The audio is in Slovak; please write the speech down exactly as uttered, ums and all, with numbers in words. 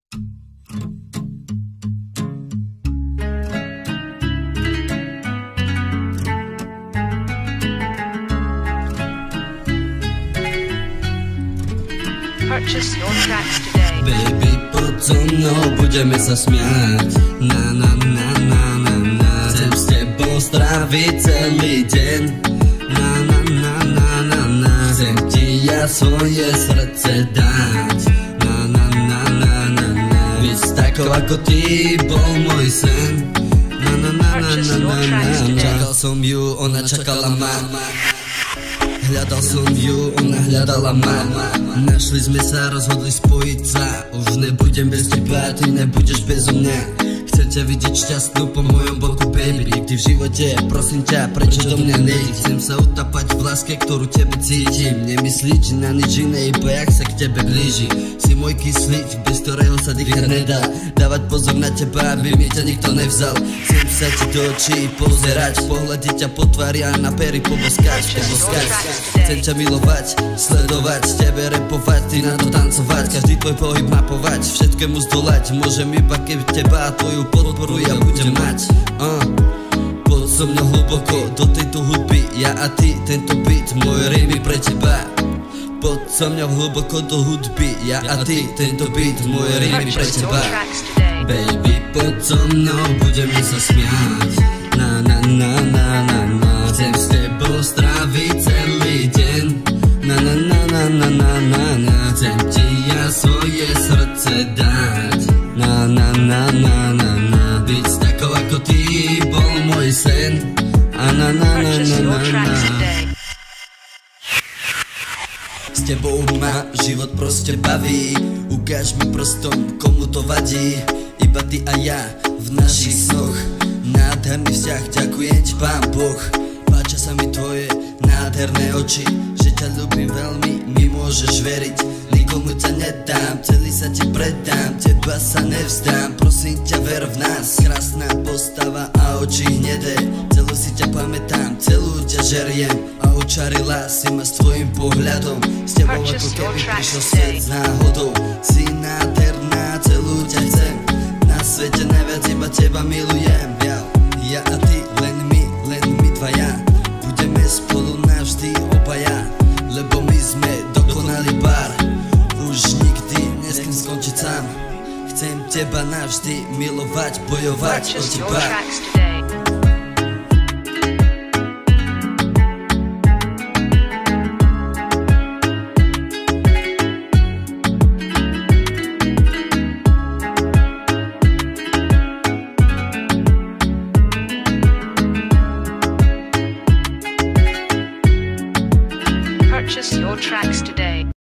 Purchase your tracks today. Baby, poď so mnou, budeme sa smiať. Na na na na na na. Chcem s tebou stráviť celý deň. Na na na na na na. Chcem ti ja svoje srdce dať. Na na na na na na. Byť takou ako ty bol môj sen. Na na na na na na na. Čakal som ju, ona čakala ma. Hľadal som ju, ona hľadala ma. Našli sme sa, rozhodli spojiť sa. Už nebudem bez teba, ty nebudeš bezo mňa. Chcem ťa vidieť šťastnú po mojom boku, baby. Nikdy v živote, prosím ťa, prečo do mňa nejdi? Chcem sa utapať v láske, ktorú tebe cítim. Nemyslíš na nič iné, iba jak sa k tebe blíži. Si môj kyslík, bez ktorého sa dýchať nedá. Dávať pozor na teba, aby mi ťa nikto nevzal. Chcem sa ti do očí pozerať, pohľadiť ťa po tvári a na pery poboskať, poboskať. Chcem ťa milovať, sledovať, tebe repovať, ty na to tancovať. Každý tvoj pohyb mapovať, všetkému zdolať. Môžem iba keby teba a tvoju podporu ja budem mať. uh. Poď so mňou hlboko do tejto hudby, ja a ty, tento beat, moje rímy pre teba. Poď so mňou hlboko do hudby, ja a ty, tento beat, moje rímy pre teba. Baby, poď so mnou, budeme sa smiať. Na na na na na na. Chcem s tebou stráviť celý deň. Na na na na na na na na. Chcem ti ja svoje srdce dať. Na na na na na na. Byť takou ako ty bol môj sen. A na na na na na na. S tebou ma život proste baví. Ukáž mi prstom, komu to vadí. Iba ty a ja v našich snoch. Nádherný vzťah, ďakujem ti Pán Boh. Páčia sa mi tvoje nádherné oči, že ťa ľúbim veľmi, mi môžeš veriť. Nikomu ťa nedám, celý sa ti predám, teba sa nevzdám, prosím ťa ver v nás. Krásna postava a oči hnedé, celú si ťa pamätám, celú ťa žeriem. A očarila si ma s tvojim pohľadom, s tebou ako keby prišiel svet s náhodou. Si nádherná, celú ťa chcem, na svete najviac iba teba milujem. Ja, ja a ty, len my, len my dvaja, budeme spolu navždy obaja, lebo my sme dokonalý pár. Už nikdy nesmiem skončiť sám, chcem teba navždy milovať, bojovať o teba. Purchase your tracks today.